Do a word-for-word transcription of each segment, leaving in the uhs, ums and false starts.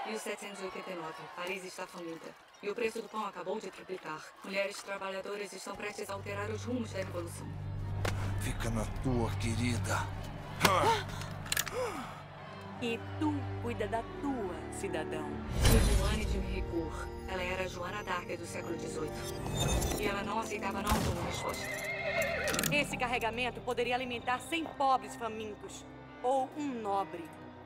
mil setecentos e oitenta e nove. Paris está faminta. E o preço do pão acabou de triplicar. Mulheres trabalhadoras estão prestes a alterar os rumos da revolução. Fica na tua, querida. E tu cuida da tua, cidadão. Joanne de Méricourt. Ela era a Joana d'Arc do século dezoito. E ela não aceitava não como resposta. Esse carregamento poderia alimentar cem pobres famintos. Ou um nobre.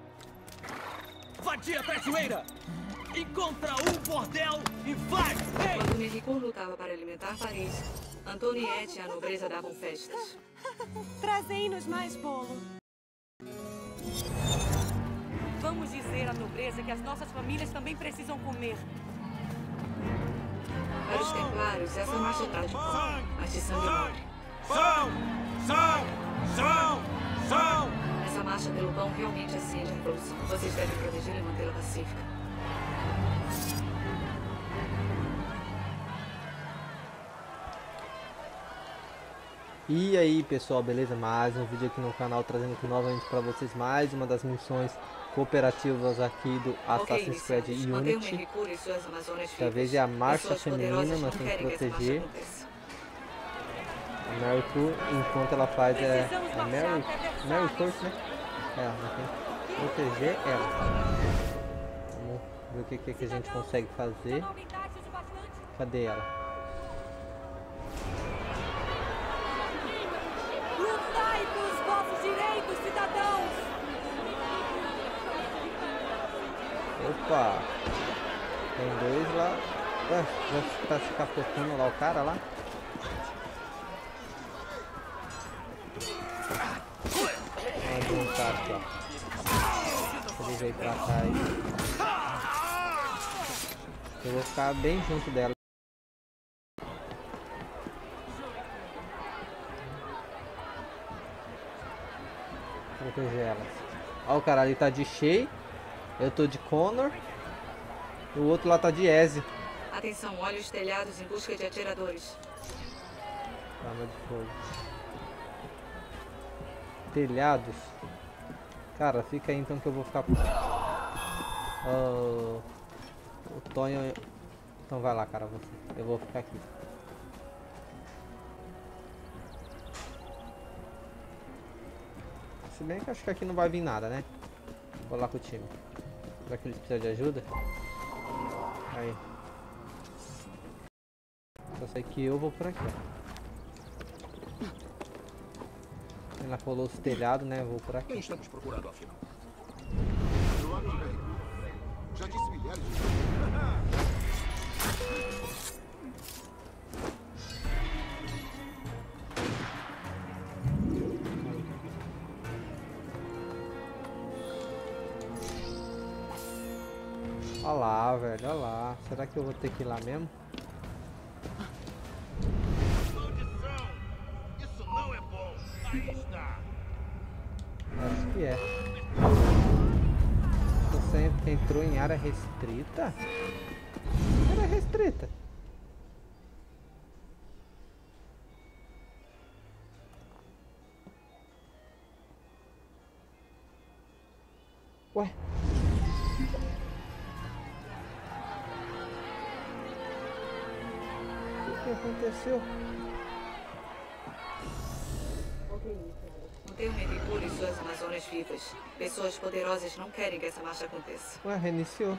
Vadia traiçoeira! Encontra um bordel e vai! Ei! Quando Méricourt lutava para alimentar Paris, Antoniette e a nobreza davam festas. Trazei-nos mais bolo. Vamos dizer à nobreza que as nossas famílias também precisam comer. Para os templários, essa marcha trata de pão, mas de sangue nobre. São! São! São! São! Essa marcha pelo pão realmente acende a revolução. Vocês devem protegê-la e mantê-la pacífica. E aí pessoal, beleza? Mais um vídeo aqui no canal, trazendo aqui novamente para vocês mais uma das missões cooperativas aqui do Assassin's Creed Unity. Dessa vez é a marcha feminina, nós temos que proteger a Méricourt enquanto ela faz é, a Mary, Méricourt, né? É, nós temos que proteger ela. Vamos ver o que, que, que a gente consegue fazer. Cadê ela? Lutai pelos vossos direitos, cidadãos! Opa! Tem dois lá. Ué, já tá se capotando lá o cara lá? Vamos adiantar aqui, ó. Ele veio pra cá aí. Eu vou ficar bem junto dela. Proteger elas. Ó, o cara ali tá de Shay. Eu tô de Connor. E o outro lá tá de Ezio. Atenção, olhe os telhados em busca de atiradores. Arma de fogo. Telhados. Cara, fica aí então que eu vou ficar. Oh, o Tonho. Então vai lá, cara, você. Eu vou ficar aqui. Se bem que acho que aqui não vai vir nada, né? Vou lá com o time. Será que eles precisam de ajuda? Aí. Só sei que eu vou por aqui, ó. Ela colou os telhados, né? Eu vou por aqui. Quem estamos procurando, afinal? Já disse milhares de vezes. Olha lá, velho, olha lá. Será que eu vou ter que ir lá mesmo? Maldição! Isso não é bom. Aí está. Acho que é. Você entrou em área restrita? Área restrita? Ué? O que aconteceu? Mantenham Méricourt e suas Amazonas vivas. Pessoas poderosas não querem que essa marcha aconteça. Ué, reiniciou.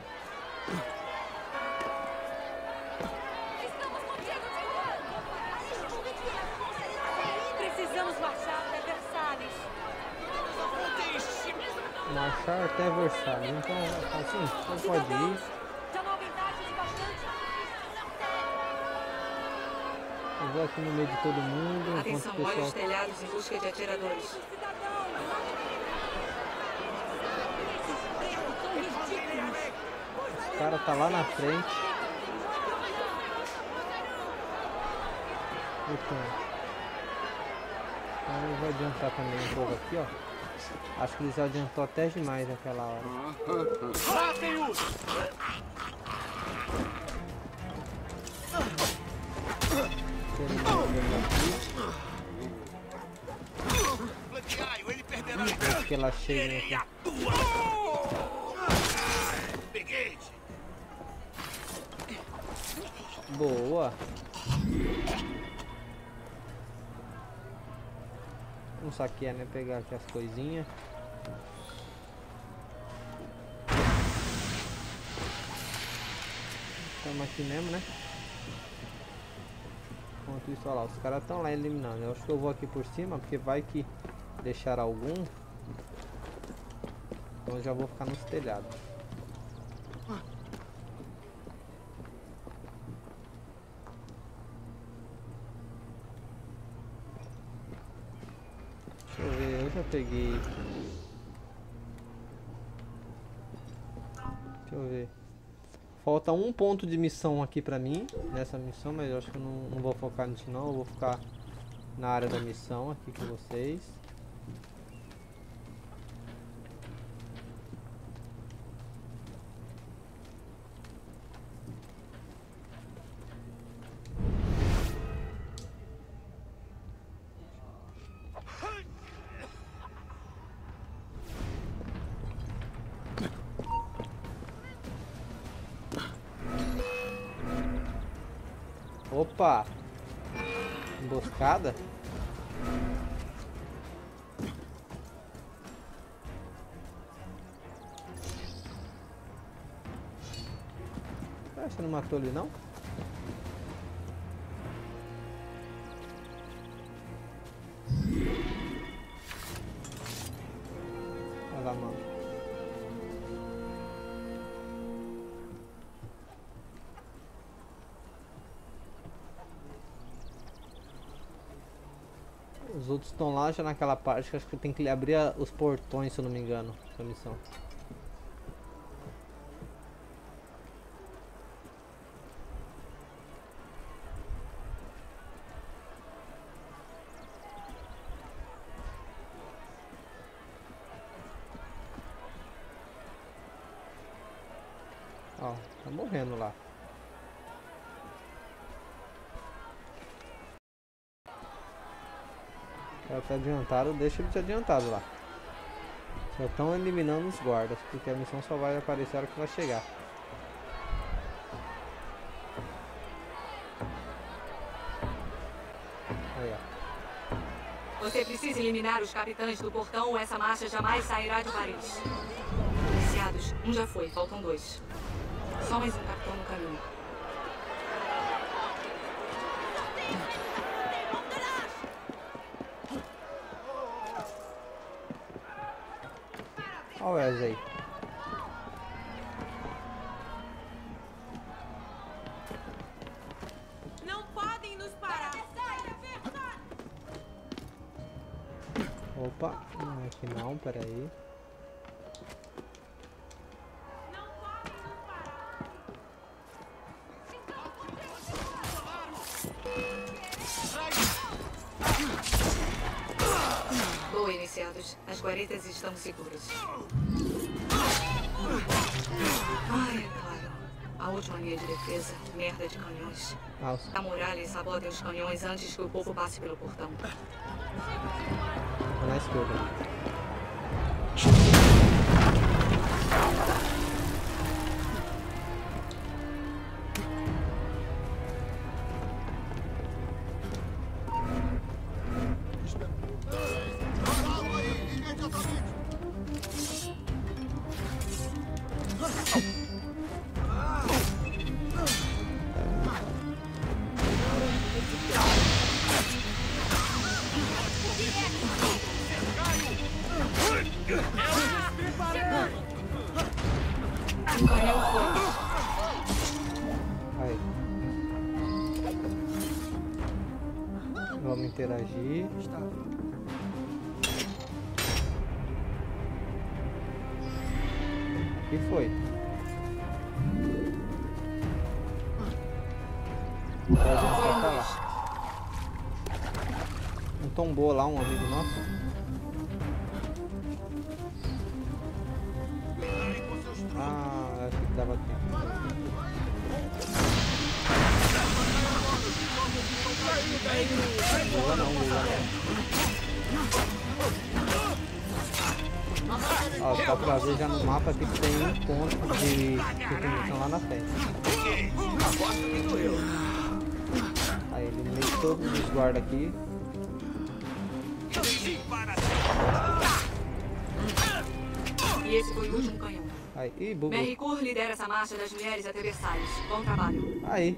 Precisamos marchar até Versalhes. Marchar até Versalhes. Então, assim, não pode ir. Já não aumentaste bastante? Eu vou aqui no meio de todo mundo. Atenção, enquanto o olhe os pessoal... telhados em busca de atiradores. O cara tá lá na frente. Então, então eu vou adiantar também um pouco aqui, ó. Acho que eles adiantou até demais naquela hora. Matem-os! Bloqueai-o, ele perderá. Acho que ela chega aqui. Peguete! Boa. Vamos saquear, né? Pegar aqui as coisinhas. Estamos aqui mesmo, né? Enquanto isso, olha lá, os caras estão lá eliminando. Eu acho que eu vou aqui por cima, porque vai que deixar algum. Então eu já vou ficar nos telhados. Deixa eu ver, eu já peguei. Deixa eu ver. Falta um ponto de missão aqui pra mim, nessa missão, mas eu acho que eu não, não vou focar nisso não, eu vou ficar na área da missão aqui com vocês. Opa! Emboscada? Ah, você não matou ele não? Olha lá, mano. Os outros estão lá já naquela parte que acho que tem que abrir a, os portões, se eu não me engano, essa missão. Ó, tá morrendo lá. Ela tá adiantado, deixa ele te adiantado lá. Só estão eliminando os guardas, porque a missão só vai aparecer a hora que vai chegar. Aí, ó. Você precisa eliminar os capitães do portão ou essa marcha jamais sairá de Paris. Iniciados, um já foi, faltam dois. Só mais um capitão no caminho. Olha o Wes aí. Não podem nos parar. Opa, não, aqui não, peraí. Não podem nos parar. Boa, iniciados. As guaridas estão seguras. Ai, é claro. A última linha de defesa, merda de canhões. Nossa. A muralha e sabotem os canhões antes que o povo passe pelo portão. Tô na esquerda. Um canhão foi. Aí. Vamos interagir. Aqui foi. Agora a gente vai pra lá. Um tombou lá, um amigo nosso. Ah, acho que dava tempo. Boa não, boa não. Ó, só pra ver já no mapa aqui que tem um ponto de definição lá na frente. Aí eliminei todos os guardas aqui. E esse foi o último canhão. Aí, ih, bugou. Merricourt lidera essa marcha das mulheres até Versalhes. Bom trabalho. Aí.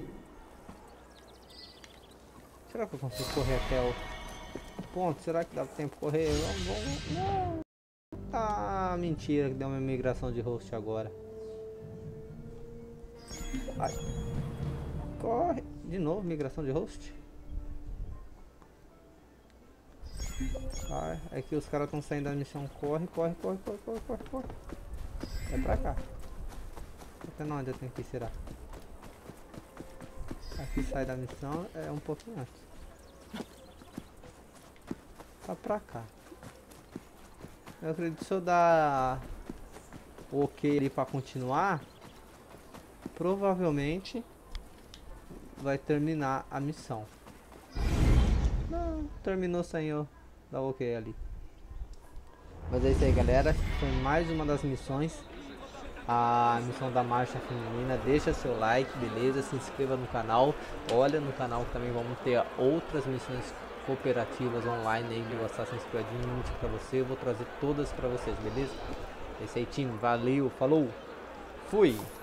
Será que eu consigo correr até o ponto? Será que dá tempo de correr? Vamos, vamos. Não. Ah, mentira, que deu uma migração de host agora. Ai. Corre. De novo, migração de host. Ai, é que os caras estão saindo da missão. Corre, corre, corre, corre, corre, corre, corre. É pra cá. Até não, ainda tem que ir, será? Aqui sai da missão, é um pouquinho antes. Tá pra cá. Eu acredito que se eu dar o ok ali pra continuar, provavelmente vai terminar a missão. Não, terminou sem eu dar o ok ali. Mas é isso aí, galera. Foi mais uma das missões. A missão da marcha feminina. Deixa seu like, beleza? Se inscreva no canal. Olha no canal que também vamos ter outras missões cooperativas online aí do Assassin's Creed Unity pra você. Eu vou trazer todas pra vocês, beleza? É isso aí, time. Valeu, falou, fui!